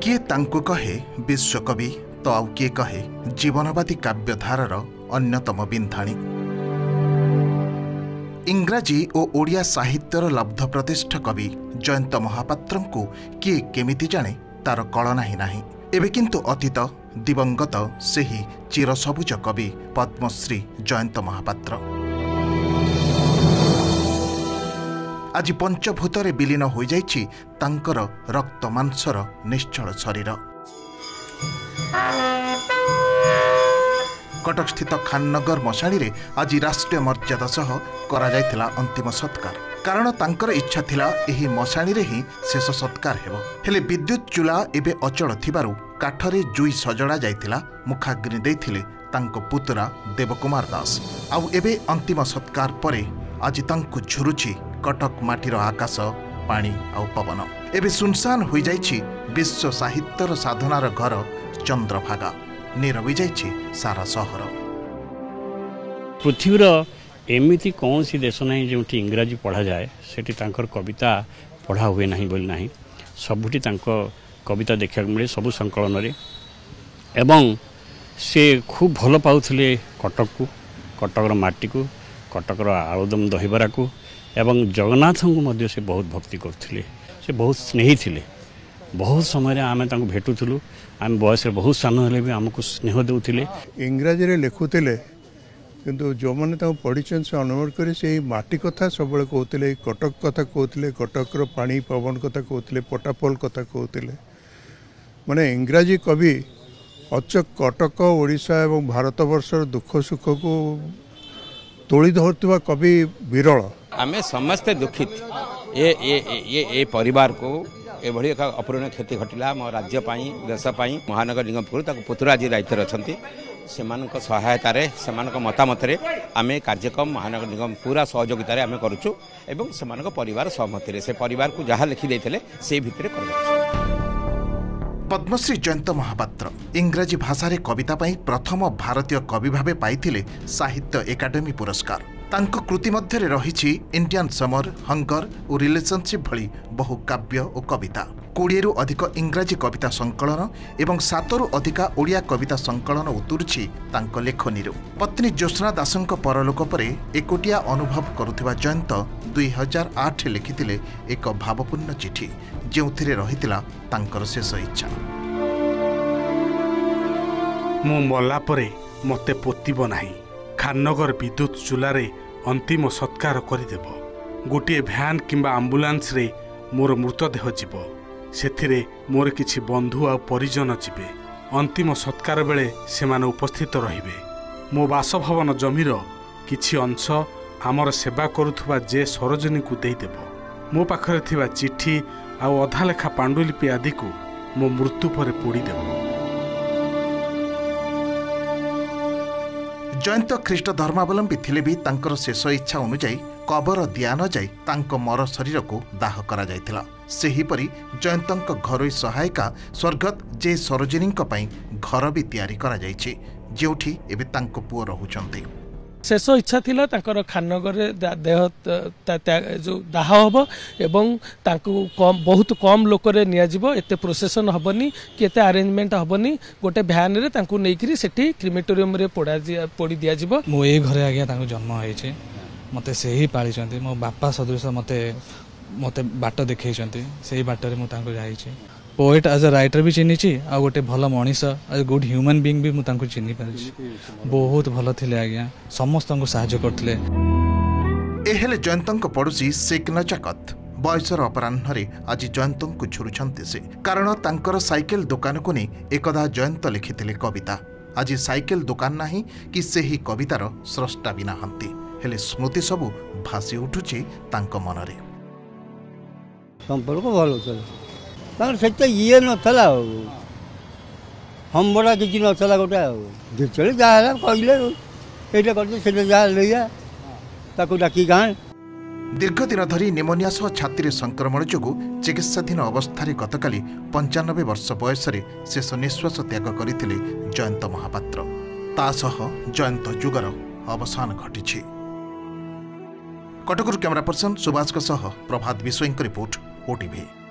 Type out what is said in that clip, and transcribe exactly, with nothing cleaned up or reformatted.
किए तांको कहे विश्वकवि तो आउ किए कहे जीवनवादी काव्यधारार अन्यतम बिंधाणी। इंग्राजी और ओडिया साहित्यर लब्ध प्रतिष्ठ कवि जयंत महापात्र को किए केमिति जाने तार कलना ही नाही। एबे किंतु अतीत दिवंगत सेही चिरसबुज कवि पद्मश्री जयंत महापात्र आज पंचभूतरे विलीन हो जाइछि तांकर रक्त मांसर निश्चल शरीर। कटक स्थित खाननगर मशाणी रे आज राष्ट्रीय मर्यादा सह करा जायथिला अंतिम सत्कार। कारण तांकर इच्छा थिला एही मशाणी रे ही शेष सत्कार हेबो। हेले विद्युत चूल्हा एबे अचल थिबारु काठरे जुई सजड़ा जायथिला मुखाग्नि देथिले तांको पुतरा देवकुमार दास। आउ एबे अंतिम सत्कार परे आज तांको झुरुछि कटक माटीर आकाश पानी आउ पवन। एबे सुनसान हो जाइछि विश्व साहित्यर साधनार घर चंद्रभागा। नीरवी जाइछि सारा सहर। पृथ्वीर एमिति कौन सी देश नहीं जो इंग्राजी पढ़ा जाए सेठी तांकर कविता पढ़ा हुए नहीं बोली नहीं। सबुठी तांको कविता देखा मिले सबु संकलन रे एवं से खूब भल पाउथिले कटक को, कटकर माटी को, कटकर आलुदम दहीबरा को एवं जगन्नाथ को मध्य से बहुत भक्ति करथिले। से बहुत स्नेही थिले। बहुत समय आम भेटुलु आम बयस बहुत सान हेले भी आमको स्नेह देउथिले। इंग्राजी रे लिखुथिले किंतु जो मैंने पढ़ी से अनुमान कर माटी कथा सब कहते कटक कथा कहते कटकर पानी पवन कथा कहते पटापोल कथा कहते माने इंग्राजी कवि अचक कटक ओडिशा एवं भारत वर्षर दुख सुख को तोली धरता कवि विरल। आमे समस्ते दुखित ये ये ये ये परिवार को एभली एक अपूर्ण क्षति घटिला मो राज्य पाई देश पाई महानगर निगम पुतुरा जी दायित्व अच्छा सेमानक सहायतार सेमानक मतामत आमे कार्यक्रम महानगर निगम पूरा सहयोगितार आमे करूछु एवं सेमानक परिवार सहमति से परिवार को जहाँ लिखि देथिले से भितरे कर। पद्मश्री जयंत महापात्र इंग्राजी भाषा रे कविता पाई प्रथम भारतीय कवि भावे पाइथिले साहित्य एकाडेमी पुरस्कार। तांको कृति मध्य रही इंडियन समर, हंगर और रिलेशनशिप भली बहु काव्य और कविता। कोड़े रु अधिक इंग्राजी कविता संकलन एवं सातरु अधिका ओडिया कविता संकलन उतुरुछि तांको लेखनी। पत्नी ज्योत्स्ना दासंक परलोक परे एकोटिया अनुभव करुथिबा जयंत दुई हजार आठ लिखिथिले एक भावपूर्ण चिठी जेउथिरे रहितिला तांकर शेष इच्छा। मु मल्ला परे मते पोतिबो नाही। खाननगर विद्युत चूल्हारे अंतिम सत्कार करदेव। गोटे भ्यान किंबा आम्बुलांस रे मोर मृतदेह जीव। सेथिरे मोर किछि बंधु आ परिजन जीवे। अंतिम सत्कार बेले सेमाने उपस्थित रहिबे। मो बासभवन जमीर किछि अंश आमर सेवा करुथुबा जे सरोजनी को देदेव। मो पाखरे थिबा चिठी आ अधा लेखा पांडुलिपि आदि को मो मृत्यु पर पोड़ीदेव। जयंत ख्रीष्ट धर्मावलंबी थिले भी तांकर शेष इच्छा अनुଯାयी कबर दिया न जाई तांको मर शरीर को दाह करा जायतिला। सेहीपरि जयंतंक घरोई सहायिका स्वर्गत जे सरोजिनींक पई घर भी तैयारी करा जायछि जेउठी एबे तांको पुओ रहुचंती। शेष इच्छा थिला तांकर खाननगर देह जो दाह हम एवं तांको कम बहुत कम लोक निया जिवो। एते प्रोसेसन हबनी कि एते अरेंजमेंट हबनी। गोटे भ्यान रे तांको नेइकरी सेठी क्रिमेटोरियम रे पोड़ा पोड़ी दिया जिवो। मो ए घरे आगे तांको जन्म होइछे। मते सेही पालिचंती मो बापा सदृश मते मते बाट देखैचंती। सेही बाटरे मो तांको जाइछे। पोएट एज अ राइटर भी चिन्हिछि आ गोटे भल मनीष एज गुड ह्यूमन बीइंग भी मु तांको चिन्हि पारिछि। बहुत भल थिले आज्ञा समस्त को सहायता करथिले। एहेले जयंतंक पड़ोसी शेख नजाकत बयसर अपराह्न आज जयंतंक झुरुछंती से। कारण तांकर साइकेल दुकान को नहीं एकदा जयंत लिखिथिले कविता। आज साइकेल दुकान नाही कि सेही कवितार स्रष्टा भी नाहंती। हेले स्मृति सबु भासी उठुछि तांको मनरे। संपर्क भल से ये नाला हम बड़ा किसी नाला गोटे जिते जहाँ कहले ये करते जहाँ लिया डाकी गाँ। दीर्घ दिन धरी निमोनिया सह छाती संक्रमण जोगु चिकित्साधीन अवस्था गतकाली पंचानबे वर्ष बयस शेष निश्वास त्याग करते जयंत महापात्र। तासह जयंत जुगर अवसान घटी। कटकरू कैमरा पर्सन सुभाष प्रभात विश्वईं रिपोर्ट ओटीवी।